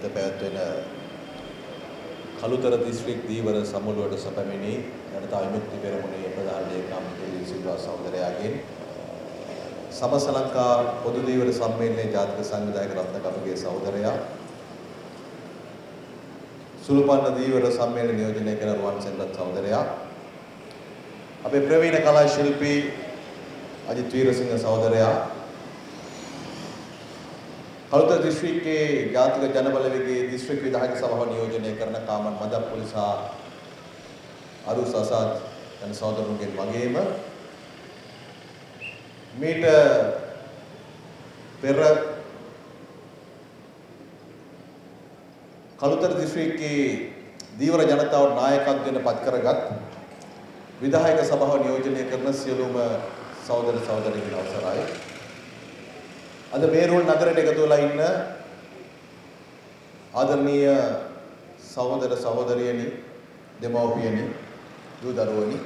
පැවැත්වෙන කළුතර දිස්ත්‍රික් දීවර සමුළුවට සැපැමිණි ජනතා විමුක්ති පෙරමුණේ ප්‍රධාන ලේකම් පිළිල් සිල්වා සහෝදරයාගෙන් සමස්ත ලංකා පොදු දීවර සම්මේලනයේ ජාතික සංවිධායක රත්නකපගේ සහෝදරයා සුළුපන්න දීවර සම්මේලන නියෝජනය කරන රුවන් සෙන්රත් සහෝදරයා අපේ ප්‍රවීණ කලා ශිල්පී අජිත් වීරසිංහ සහෝදරයා කළුතර දිස්ත්‍රික්කයේ ජාතික ජනබලවේගයේ දිස්ත්‍රික් විධායක සභාව නියෝජනය කරන කාමන් මදක් පොලිසා අරුස් අසාද් යන සහෝදරුන්ගෙන් වගේම මීට පෙර කළුතර දිස්ත්‍රික්කයේ දීවර ජනතාවට නායකත්වයෙන් පත් කරගත් විධායක සභාව නියෝජනය කරන සියලුම සහෝදර සහෝදරීන් අවසරයි. අද මේරුල් නගරයට එකතු වෙලා ඉන්න ආදරණීය සහෝදර සහෝදරියනි දෙමව්පියනි දූ දරුවනි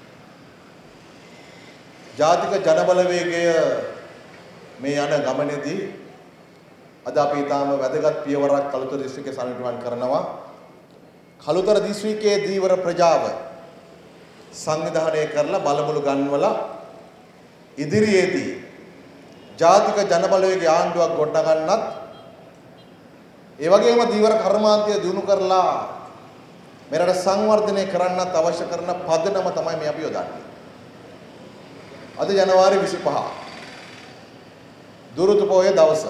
ජාතික ජනබලවේගය මේ යන ගමනේදී අද අපි ඊටාම වැදගත් පියවරක් කළුතර දිස්ත්‍රික්කයේ සම්නිර්මාණ කරනවා. කළුතර දිස්ත්‍රික්කයේ දීවර ප්‍රජාව සංවිධානය කරලා බලමුළු ගන්වලා ඉදිරියේදී ජාතික ජනබලවේගයේ ආණ්ඩුවක් ගොඩනගන්නත් ඒ වගේම දීවර කර්මාන්තය දිනු කරලා මෙරට සංවර්ධනය කරන්නත් අවශ්‍ය කරන පදනම තමයි මේ අපි යොදන්නේ. අද ජනවාරි 25 දුරුතු පොහොය දවස.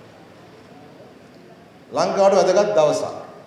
ලංකාවට වැදගත් දවසක්.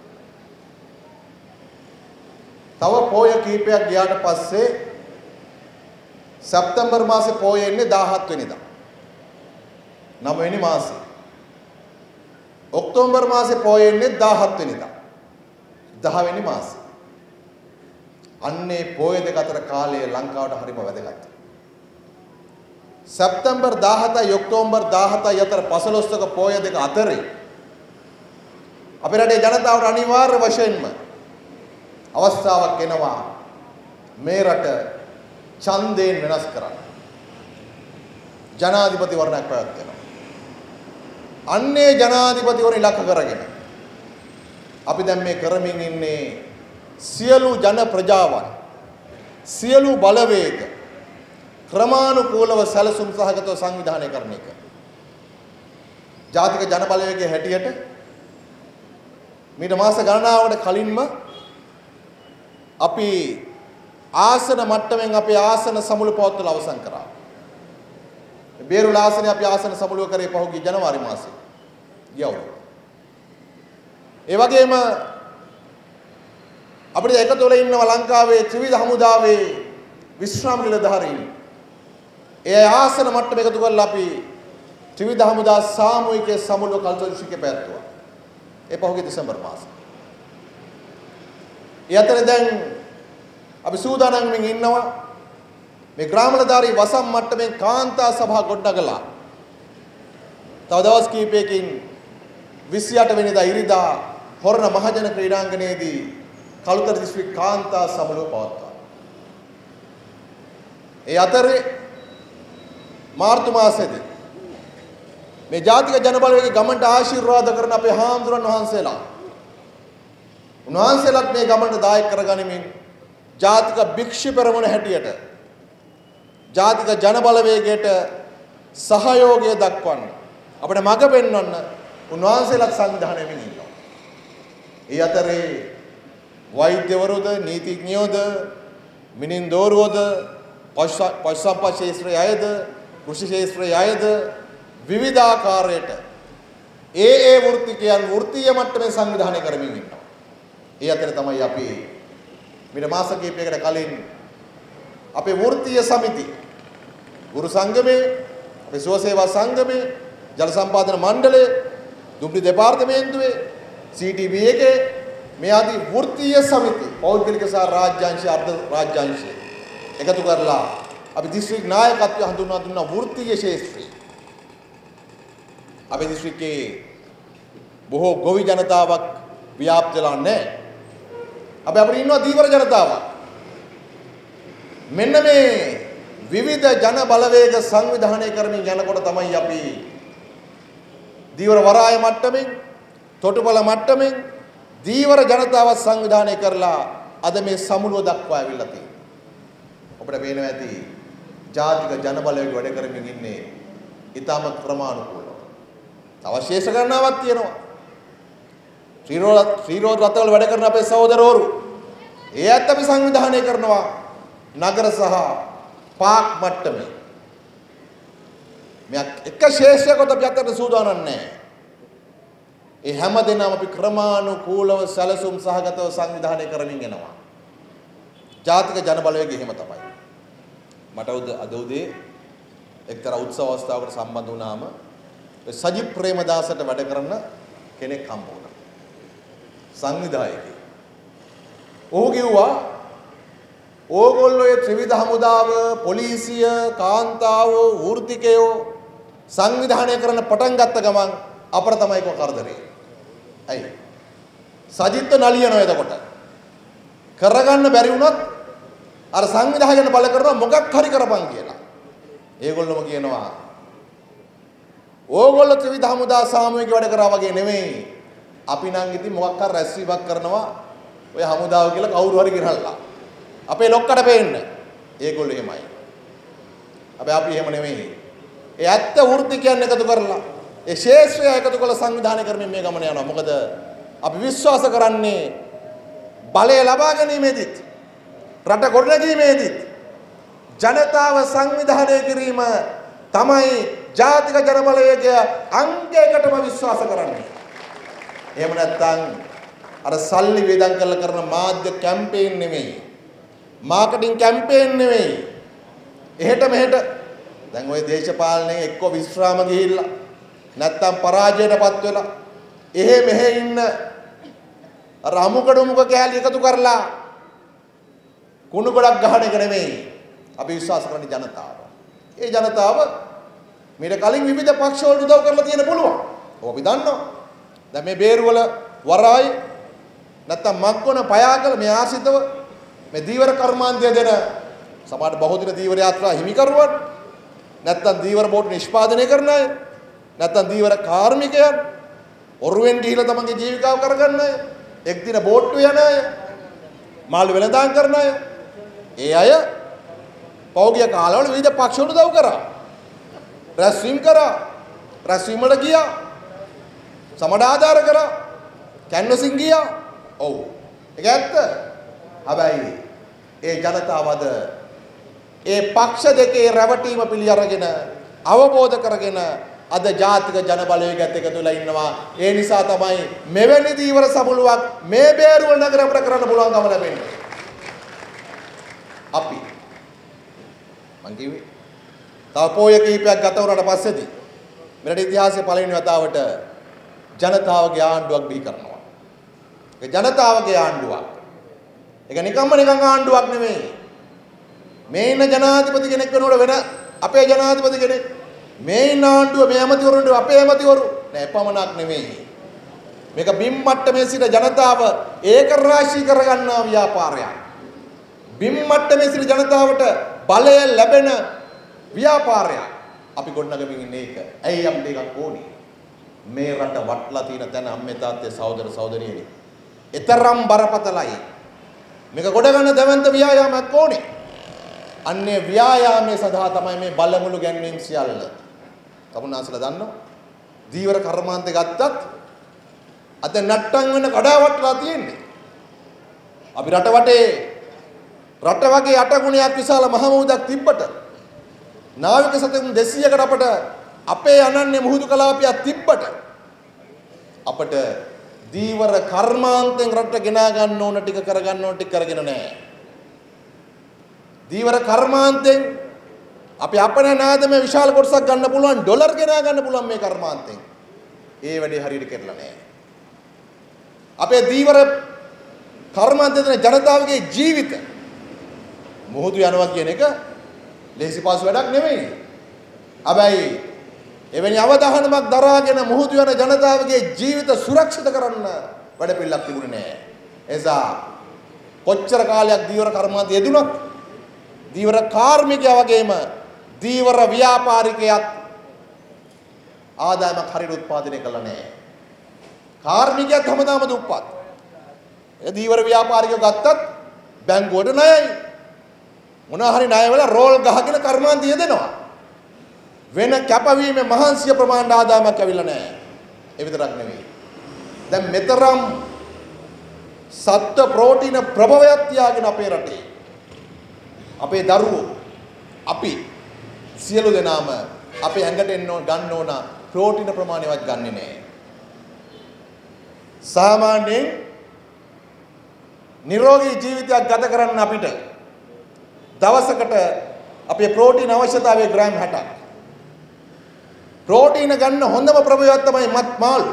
තව පොය කීපයක් ගියාට පස්සේ සැප්තැම්බර් මාසේ පොය එන්නේ 17 වෙනිදා. 9 වෙනි මාසේ. ඔක්තෝබර් මාසේ පොය එන්නේ 17 වෙනිදා. 10 වෙනි මාසේ. අන්නේ පොය දෙක අතර කාලය ලංකාවට හරිම වැදගත්. සැප්තැම්බර් 17යි ඔක්තෝබර් 17යි අතර 15ක පොය දෙක අතරේ අපේ රටේ ජනතාවට අනිවාර්ය වශයෙන්ම අවස්ථාවක් එනවා මේ රට ඡන්දයෙන් වෙනස් කරන්න. ජනාධිපතිවරණයක් පැවැත්වෙනවා. අන්නේ ජනාධිපතිවරණ ඉලක්ක කරගෙන අපි දැන් මේ කරමින් ඉන්නේ සියලු ජන ප්‍රජාවන් සියලු බලවේග ක්‍රමානුකූලව සැලසුම් සහගතව සංවිධානය කරන එක. ජාතික ජන බලවේගයේ හැටියට මීට මාස ගණනාවකට කලින්ම අපි ආසන මට්ටමින් අපේ ආසන සමුළු පවත්වලා අවසන් කරා. බේරුල ආසනේ අපි ආසන සමුළුව කරේ පහුගිය ජනවාරි මාසේ. ගියවුරු. ඒ වගේම අපිට එකතු වෙලා ඉන්නවා ලංකාවේ ත්‍රිවිධ හමුදාවේ විශ්‍රාම නිලධාරීන්. ඒ ආසන මට්ටම එකතු කරලා අපි ත්‍රිවිධ හමුදා සාමූහික සමුළුව කළුතර දිස්ත්‍රික්කේ පැවැත්වුවා. ඒ පහුගිය දෙසැම්බර් මාසේ. ඒ අතර දැන් අපි සූදානම් වෙමින් ඉන්නවා මේ ග්‍රාමලධාරී වසම් මට්ටමින් කාන්තා සභා ගොඩනගලා තව දවස් කිහිපයකින් 28 වෙනිදා ඉරිදා හොරණ මහජන ක්‍රීඩාංගණයේදී කළුතර දිස්ත්‍රික් කාන්තා සමුළුව පවත්වනවා. ඒ අතරේ මාර්තු මාසයේදී මේ ජාතික ජනබලවේගයේ ගමන්ට ආශිර්වාද කරන අපේ හාමුදුරන් වහන්සේලා උන්වහන්සේලාත් මේ ගමන්ට දායක කරගනිමින් ජාතික භික්ෂු පෙරමුණ හැටියට ජාතික ජනබලවේගයට සහයෝගය දක්වන්න අපිට මඟ පෙන්වන්න උන්වහන්සේලාත් සංවිධානය වෙමින් ඉන්නවා. ඒ අතරේ වෛද්‍යවරුද නීතිඥයෝද මිනින්දෝරුවෝද පශු සම්පත් ශාස්ත්‍රයේ අයද කෘෂි ශාස්ත්‍රයේ අයද විවිධාකාරයට ඒ වෘත්තිකයන් වෘත්තීය මට්ටමේ සංවිධානය කරමින් ඉන්නවා. ඒ අතර තමයි අපි මීට මාස කිහිපයකට කලින් අපේ වෘත්තීය සමිති ගුරු සංගමේ අපේ සුවසේවා සංගමේ ජල සම්පාදන මණ්ඩලය දුම්රිය දෙපාර්තමේන්තුවේ CTB එකේ මේ ආදී වෘත්තීය සමිති පෞද්ගලික සහ රාජ්‍යාංශ අර්ධ රාජ්‍යාංශ එකතු කරලා අපි දිස්ත්‍රික් නායකත්වය හඳුන්වා දුන්නා වෘත්තීය ශාස්ත්‍රය. අපේ දිස්ත්‍රික්කයේ බොහෝ ගොවි ජනතාවක් ව්‍යාප්ත වෙලා නැහැ. අපිට ඉන්නවා දීවර ජනතාවක්. මෙන්න මේ විවිධ ජන බලවේග සංවිධානය කරමින් යනකොට තමයි අපි දීවර වරාය මට්ටමින් තොටුපළ මට්ටමින් දීවර ජනතාව සංවිධානය කරලා අද මේ සමුළුව දක්වා ඇවිල්ලා තියෙනවා. ඔබට පේනවා ඇති ජාතික ජනබලවේග වැඩ කරමින් ඉන්නේ ඊටම ක්‍රමානුකූලව. අවශේෂ ගණනාවක් තියෙනවා. ශ්‍රීරෝධ රටවල වැඩ කරන අපේ සහෝදරවරු ඒ ඇත්ත අපි සංවිධානය කරනවා නගර සහ පාක් මට්ටමේ. මේ එක ශේෂයකට අපි අතට සූදානම් නැහැ. ඒ හැම දෙනාම අපි ක්‍රමානුකූලව සැලසුම් සහගතව සංවිධානය කරමින් යනවා. ජාතික ජනබලවේගය එහෙම තමයි. මට අද උදේ එක්තරා උත්සව අවස්ථාවකට සම්බන්ධ වුණාම සජිත් ප්‍රේමදාසට වැඩ කරන කෙනෙක් හම්බ වුණා. සංවිධායකයෙක්. ඔහු කිව්වා ඕගොල්ලෝ ඒ ත්‍රිවිධ හමුදාව, පොලිසිය, කාන්තාව, වෘත්තිකයෝ සංවිධානය කරන්න පටන් ගත්ත ගමන් අපර තමයි කො කරදරේ. ඇයි? සජිත් නලියනවා එතකොට. කරගන්න බැරි වුණොත් අර සංවිධානය බල කරනවා මොකක් හරි කරපන් කියලා. ඒගොල්ලෝම කියනවා ඕගොල්ලෝ ත්‍රිවිධ හමුදා සාමූහික වැඩ කරා වගේ නෙමෙයි. අපි නම් ඉතින් මොකක් හරි රැස්වීමක් කරනවා ඔය හමුදාව කියලා කවුරු හරි ගෙනල්ලා. අපේ ලොක්කට පේන්න. ඒගොල්ලෝ එහෙමයි. හැබැයි අපි එහෙම නෙමෙයි. ඒ ඇත්ත වෘත්තිකයන් එකතු කරලා ඒ ශේෂ්ත්‍රය එකතු කරලා සංවිධානය කරමින් මේ ගමන යනවා. මොකද අපි විශ්වාස කරන්නේ බලය ලබා ගැනීමේදීත් රට ගොඩනැගීමේදීත් ජනතාව සංවිධානය කිරීම තමයි ජාතික ජනබලවේගය අංගයකටම විශ්වාස කරන්නේ. එහෙම නැත්නම් අර සල්ලි වේදම් කරලා කරන මාධ්‍ය කැම්පේන් නෙමෙයි. මාකටිං කැම්පේන් නෙමෙයි. එහෙට මෙහෙට දැන් ওই දේශපාලනේ එක්ක විශ්‍රාම ගිහිල්ලා නැත්තම් පරාජයටපත් වෙලා එහෙ මෙහෙ ඉන්න අර අමුකඩුමුක කෑලි එකතු කරලා කුණු ගොඩක් ගහන එක නෙමෙයි. අපි විශ්වාස කරන්නේ ජනතාව. ඒ ජනතාව මීට කලින් විවිධ පක්ෂ වලට උදව් කරලා තියෙන පුළුවන්. ඔව් අපි දන්නවා. දැන් මේ බේරුවල වරායි නැත්තම් මක්කොන පයාකල මේ ආසිතව මේ දීවර කර්මාන්තය දෙන සමහර බහුදින දීවර යාත්‍රා හිමිකරුවන් නැත්තම් දීවර බෝට් නිෂ්පාදනය කරන අය නැත්තම් දීවර කාර්මිකයන් ඔරුවෙන් ගිහිලා තමන්ගේ ජීවිකාව කරගන්න අය එක් දින බෝට්ටු යන අය මාළු වෙළඳාම් කරන අය ඒ අය පෞද්ගලික කාලවල විවිධ පක්ෂ වලට උදව් කරා රැස්වීම් කරා රැස්වීම් වල ගියා සමඩ ආධාර කරා කැන්වසින් ගියා ඔව් ඒක ඇත්ත හැබැයි ඒ ජනතාව අද ඒ පක්ෂ දෙකේ රැවටීම පිළි අරගෙන අවබෝධ කරගෙන අද ජාතික ජනබලවේගයත් එකතු වෙලා ඉන්නවා. ඒ නිසා තමයි මෙවැනි දීවර සමුළුවක් මේ බේරුවල නගර අපිට කරන්න පුළුවන්කම ලැබෙන්නේ. අපි මං කිව්වේ තව පොය කීපයක් ගත වුණාට පස්සේදී මෙරට ඉතිහාසයේ පළවෙනි වතාවට ජනතාවගේ ආණ්ඩුවක් බිහි කරනවා. ඒ ජනතාවගේ ආණ්ඩුවක්. ඒක නිකන් ආණ්ඩුවක් නෙමෙයි. මේ ඉන්න ජනාධිපති කෙනෙක් වෙනකොට වෙන අපේ ජනාධිපති කෙනෙක් මේ ඉන්න ආණ්ඩුව මේ ඇමතිවරුන්ට අපේ ඇමතිවරු නෑ පමණක් නෙමෙයි. මේක බිම් මට්ටමේ සිට ජනතාව ඒක රාශී කරගන්නා ව්‍යාපාරයක්. බිම් මට්ටමේ සිට ජනතාවට බලය ලැබෙන ව්‍යාපාරයක්. අපි ගොඩනගමින් ඉන්නේ ඒක. ඇයි අපිට එකක් ඕනේ? මේ රට වටලා තියෙන තැන අම්මේ තාත්තේ සහෝදර සහෝදරියනි. ඊතරම් බරපතලයි. මේක ගොඩ ගන්න දැවැන්ත ව්‍යායාමයක් ඕනේ. අන්නේ ව්‍යායාමයේ සඳහා තමයි මේ බලමුළු ගැන්වීම් සියල්ල. තමුන්නාසලා දන්නවා. දීවර කර්මාන්තේ ගත්තත් අද නැට්ටම් වෙන කඩාවටලා තියෙන්නේ. අපි රට වගේ 8 ගුණයක් විශාල මහමුහුදක් තිබ්බට නාවික සතුන් 200කට අපට අපේ අනන්‍ය මුහුදු කලාපයක් තිබ්බට අපට දීවර කර්මාන්තෙන් රට ගෙනා ගන්න ඕන ටික කරගන්න ඕන ටික කරගෙන නැහැ. දීවර කර්මාන්තෙන් අපි අපේ නාදම විශාල කොටසක් ගන්න පුළුවන් ඩොලර් ගෙනා ගන්න පුළුවන් මේ කර්මාන්තෙන්. ඒ වැඩේ හරියට කරලා නැහැ. අපේ දීවර කර්මාන්තයෙන් ජනතාවගේ ජීවිත මොහොතු යනවා කියන එක ලේසි පාසු වැඩක් නෙමෙයි. හැබැයි එවැනි අවධානමක් දරාගෙන මොහොතු යන ජනතාවගේ ජීවිත සුරක්ෂිත කරන්න වැඩ පිළිලක් තිබුණේ නැහැ. එසා කොච්චර කාලයක් දීවර කර්මාන්තය යෙදුණත් දීවර කාර්මිකයා වගේම දීවර ව්‍යාපාරිකයාත් ආදායමක් හරියට උත්පාදනය කළා නැහැ. කාර්මිකයත් හැමදාම දුප්පත්. ඒ දීවර ව්‍යාපාරිකයෝ ගත්තත් බැංකුවට ණයයි. මොනවා හරි ණය වල රෝල් ගහගෙන කර්මාන්තය දෙනවා. වෙන කැපවීමේ මහන්සිය ප්‍රමාණයට ආදායමක් ඇවිල්ලා නැහැ. ඒ විතරක් නෙවෙයි. දැන් මෙතරම් සත්ත්ව ප්‍රෝටීන ප්‍රභවයක් තියාගෙන අපේ රටේ අපේ දරුවෝ අපි සියලු දෙනාම අපේ ඇඟට ගන්න ඕන ප්‍රෝටීන ප්‍රමාණයවත් ගන්නෙ නැහැ. සාමාන්‍යයෙන් නිරෝගී ජීවිතයක් ගත කරන්න අපිට දවසකට අපේ ප්‍රෝටීන අවශ්‍යතාවය ග්‍රෑම් 60ක්. ප්‍රෝටීන ගන්න හොඳම ප්‍රභවයක් තමයි මත් මාළු.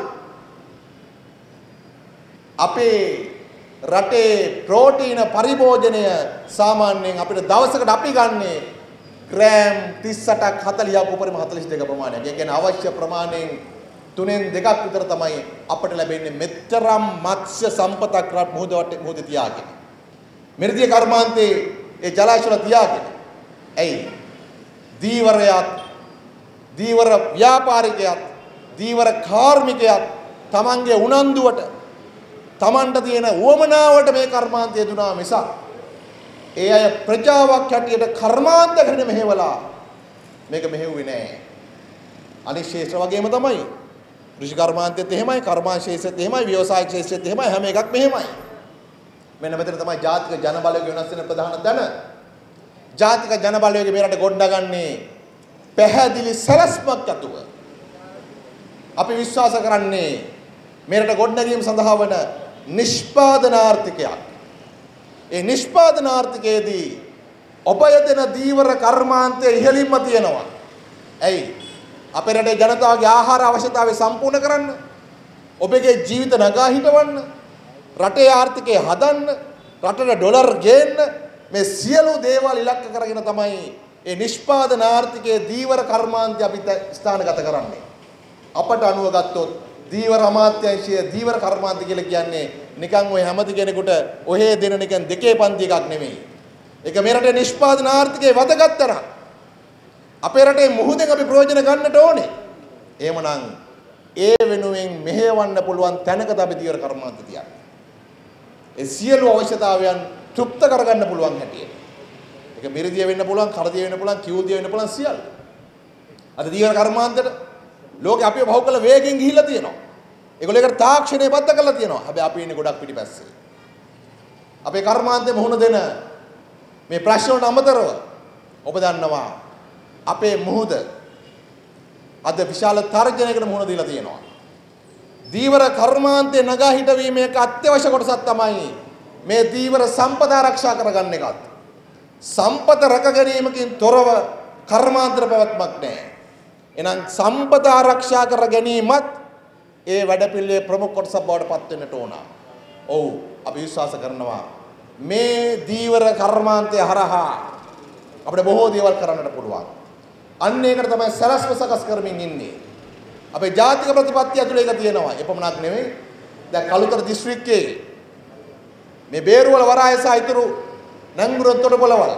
අපේ රටේ ප්‍රෝටීන පරිභෝජනය සාමාන්‍යයෙන් අපිට දවසකට අපි ගන්නේ ග්‍රෑම් 38ක් 40ක් උපරිම 42 ප්‍රමාණයක්. ඒ කියන්නේ අවශ්‍ය ප්‍රමාණයෙන් 3/2ක් විතර තමයි අපට ලැබෙන්නේ. මෙතරම් මත්ස්‍ය සම්පතක් රට මුහුදේ තියාගෙන. මිරිදිය කර්මාන්තේ ඒ ජලාශවල තියාගෙන. ඇයි? දීවරයත්, දීවර ව්‍යාපාරිකයත්, දීවර කාර්මිකයත් තමන්ගේ උනන්දුවට, තමන්ට තියෙන උවමනාවට මේ කර්මාන්තය දුනා මිසක් ඒ අය ප්‍රජාවක් හැටියට කර්මාන්ත කරන මෙහෙवला මේක මෙහෙව්වේ නෑ. අනිත් ශේෂ්ත්‍ර වගේම තමයි. කෘෂි කර්මාන්තෙත් එහෙමයි, කර්මාන්ත ශේෂ්ත්‍රෙත් එහෙමයි, ව්‍යවසාය ශේෂ්ත්‍රෙත් එහෙමයි, හැම එකක් මෙහෙමයි. මෙන්න මෙතන තමයි ජාතික ජන බලවේගය වෙනස් වෙන ප්‍රධාන තැන. ජාතික ජන බලවේගය මේ රට ගොඩනගන්නේ පැහැදිලි සැලැස්මක් ඇතුව. අපි විශ්වාස කරන්නේ මේ රට ගොඩනැගීම සඳහා වන නිෂ්පාදනාර්ථිකයක්. ඒ නිෂ්පාදනාර්ථිකයේදී ඔබ යදෙන දීවර කර්මාන්තය ඉහළින්ම තියෙනවා. ඇයි? අපේ රටේ ජනතාවගේ ආහාර අවශ්‍යතාවය සම්පූර්ණ කරන්න, ඔබගේ ජීවිත නගා හිටවන්න, රටේ ආර්ථිකය හදන්න, රටට ඩොලර් ගේන්න, මේ සියලු දේවල් ඉලක්ක කරගෙන තමයි ඒ නිෂ්පාදනාර්ථිකයේ දීවර කර්මාන්තය අපි ස්ථානගත කරන්නේ. අපට අනුව ගත්තොත් දීවර අමාත්‍යාංශයේ දීවර කර්මාන්ත කියලා කියන්නේ නිකන් ඔය හැමති කෙනෙකුට ඔහේ දෙන නිකන් දෙකේ පන්ති එකක් නෙමෙයි. ඒක මේ රටේ නිෂ්පාදන ආර්ථිකයේ වැදගත් තරම්. අපේ රටේ මුහුදෙන් අපි ප්‍රයෝජන ගන්නට ඕනේ. එහෙමනම් ඒ වෙනුවෙන් මෙහෙවන්න පුළුවන් තැනකට අපි දීවර කර්මාන්ත තියන්නේ. ඒ සියලු අවශ්‍යතාවයන් තෘප්ත කරගන්න පුළුවන් හැටියට. ඒක මිරිදිය වෙන්න පුළුවන්, කරදිය වෙන්න පුළුවන්, කිව්දිය වෙන්න පුළුවන් සියල්ල. අද දීවර කර්මාන්තයට ලෝකේ අපිව බහුව කළ වේගෙන් ගිහිල්ලා තියෙනවා. ඒගොල්ලෝ ඒකට තාක්ෂණය බද්ධ කරලා තියෙනවා. හැබැයි අපි ඉන්නේ ගොඩක් පිටිපස්සේ. අපේ කර්මාන්තේ මුහුණ දෙන මේ ප්‍රශ්න වලට අමතරව ඔබ දන්නවා අපේ මුහුද අද විශාල තර්ජනයකට මුහුණ දීලා තියෙනවා. දීවර කර්මාන්තේ නගා හිටවීම එක අත්‍යවශ්‍ය කොටසක් තමයි මේ දීවර සම්පත ආරක්ෂා කරගන්න එකත්. සම්පත රැක ගැනීමකින් තොරව කර්මාන්තර පැවැත්මක් නැහැ. එහෙනම් සම්පත ආරක්ෂා කර ගැනීමත් ඒ වැඩපිළිවෙලේ ප්‍රමුඛ කොටසක් බවට පත් වෙන්නට ඕන. ඔව් අපි විශ්වාස කරනවා මේ දීවර කර්මාන්තය හරහා අපිට බොහෝ දේවල් කරන්නට පුළුවන්. අන්න ඒකට තමයි සලස්ව සකස් කරමින් ඉන්නේ. අපේ ජාතික ප්‍රතිපත්තිය ඇතුළේ ඒක තියෙනවා. එපමණක් නෙවෙයි. දැන් කළුතර දිස්ත්‍රික්කයේ මේ බේරුවල වරාය සහ ඉතුරු නංගුරොත් තොටුපළවල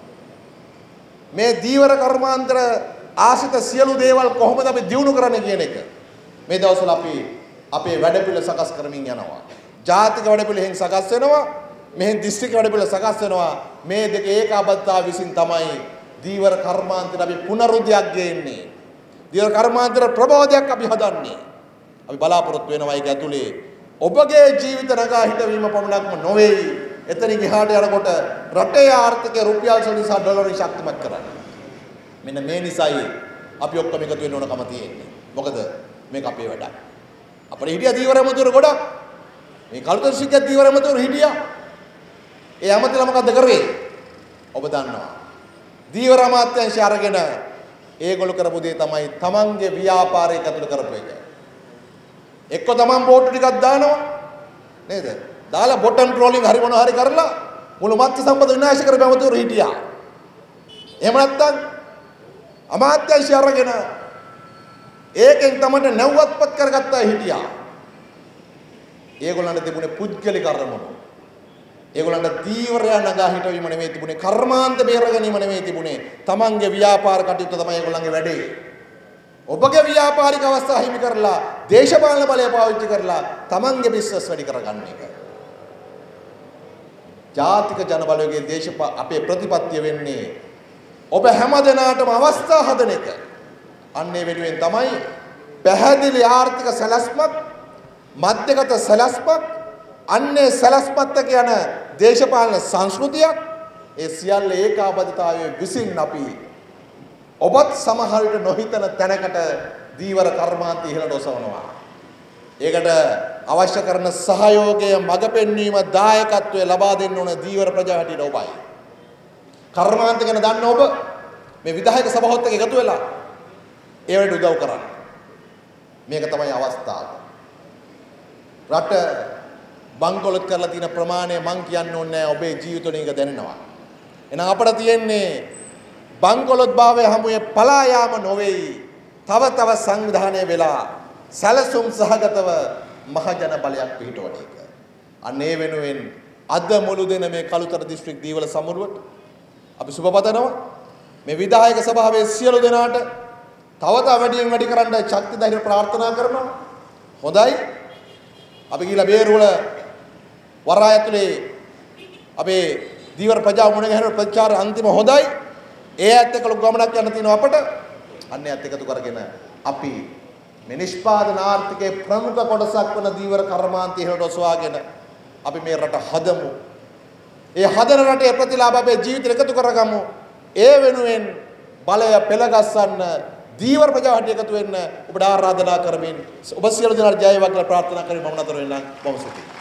මේ දීවර කර්මාන්තර ආසිත සියලු දේවල් කොහොමද අපි දියුණු කරන්නේ කියන එක මේ දවස්වල අපි අපේ වැඩපිළිවෙල සකස් කරමින් යනවා. ජාතික වැඩපිළිවෙලෙන් සකස් වෙනවා, මෙහෙන් දිස්ත්‍රික්ක වැඩපිළිවෙල සකස් වෙනවා. මේ දෙක ඒකාබද්ධතාව විසින් තමයි දීවර කර්මාන්තයට අපි පුනරුද්දයක් ගේන්නේ. දීවර කර්මාන්තර ප්‍රබෝධයක් අපි හදන්නේ. අපි බලාපොරොත්තු වෙනවා ඒක ඇතුලේ ඔබගේ ජීවිත නගා හිටවීම පමණක්ම නොවේ. එතනින් එහාට යනකොට රටේ ආර්ථිකය රුපියල් වලින් සහ ඩොලර් වලින් ශක්තිමත් කරන්න. මෙන්න මේ නිසායි අපි ඔක්කොම එකතු වෙන්න ඕනකම තියෙන්නේ. මොකද මේක අපේ වැඩක්. අපේ හිටියා දීවර ඇමතුරු ගොඩක්. මේ කළුතර ශික්ෂක දීවර ඇමතුරු හිටියා. ඒ ඇමතිලා මොකද්ද කරේ? ඔබ දන්නවා. දීවර අමාත්‍යාංශය අරගෙන ඒගොල්ලෝ කරපු දේ තමයි තමන්ගේ ව්‍යාපාරයක ඇතුළත කරපු එක. එක්ක තමන් බෝට්ටු ටිකක් දානවා නේද? දාලා බොටම් ට්‍රෝලින් හරි මොනවා හරි කරලා මුළු මත්ස්‍ය සම්පත විනාශ කරපු ඇමතුරු හිටියා. එහෙම නැත්නම් අමාත්‍යාංශය අරගෙන ඒකෙන් තමයි නැව්වත්පත් කරගත්තා හිටියා. ඒගොල්ලන්ට තිබුණේ පුද්ගලික අරමුණු. ඒගොල්ලන්ට දීවරය නගා හිටවීම නෙමෙයි තිබුණේ, කර්මාන්ත බේර ගැනීම නෙමෙයි තිබුණේ. තමන්ගේ ව්‍යාපාර කටයුතු තමයි ඒගොල්ලන්ගේ වැඩේ. ඔබගේ ව්‍යාපාරික අවස්ථා හිමි කරලා දේශපාලන බලය පාවිච්චි කරලා තමන්ගේ බිස්නස් වැඩි කරගන්න එක. ජාතික ජනබලවේගයේ අපේ ප්‍රතිපත්තිය වෙන්නේ ඔබ හැම දෙනාටම අවස්ථා හදන එක. අන්නේ වෙනුවෙන් තමයි පැහැදිලි ආර්ථික සැලැස්මක්, මධ්‍යගත සැලැස්මක්, අන්නේ සැලැස්මත් එක්ක යන දේශපාලන සංස්කෘතියක්, ඒ සියල්ල ඒකාබද්ධතාවයේ විසින් අපි ඔබත් සමහර විට නොහිතන තැනකට දීවර කර්මාන්ත ඉහළට ඔසවනවා. ඒකට අවශ්‍ය කරන සහයෝගය, මඟ පෙන්වීම, දායකත්වය ලබා දෙන්න ඕන දීවර ප්‍රජා හැටියට ඔබයි. කර්මාන්ත ගැන දන්න ඔබ මේ විධායක සභාවත් එක්ක එකතු වෙලා ඒවට උදව් කරන්න. මේක තමයි අවස්ථාව. රට බංකොලොත් කරලා තියෙන ප්‍රමාණය මං කියන්න ඕනේ නැහැ, ඔබේ ජීවිත වලින් ඒක දැනෙනවා. එහෙනම් අපිට තියෙන්නේ බංකොලොත් භාවය හමුවේ පලා යාම නොවේයි. තව තව සංවිධානය වෙලා සැලසුම් සහගතව මහජන බලයක් පිහිටවන එක. අන්න ඒ වෙනුවෙන් අද මුළු දින මේ කළුතර දිස්ත්‍රික් දීවල සමුරුවට අපි සුබ පතනවා. මේ විධායක සභාවේ සියලු දෙනාට තව තව වැඩියෙන් වැඩි කරන්න ශක්ති ධෛර්ය ප්‍රාර්ථනා කරනවා. හොඳයි. අපි ගිහිලා බේරුවල වරායතුලේ අපේ දීවර ප්‍රජා මුණ ගැහෙන ප්‍රචාර අන්තිම හොඳයි. ඒ ඇත්ත එක්ක ලොකු ගමනක් යන්න තියෙනවා අපට. අන්න ඒත් එකතු කරගෙන අපි මේ නිෂ්පාදන ආර්ථිකයේ ප්‍රමුඛ කොටසක් වන දීවර කර්මාන්තය ඉහළට ඔසවාගෙන අපි මේ රට හදමු. ඒ හදන රටේ ප්‍රතිලාභ අපේ ජීවිතේ එකතු කරගමු. ඒ වෙනුවෙන් බලය පෙළගස්සන්න දීවර ප්‍රජාව හැටියට එකතු වෙන්න ඔබට ආරාධනා කරමින් ඔබ සියලු දෙනාට ජය වේවා කියලා ප්‍රාර්ථනා කරමින් මම නතර වෙන්නම්. බොහොම ස්තුතියි.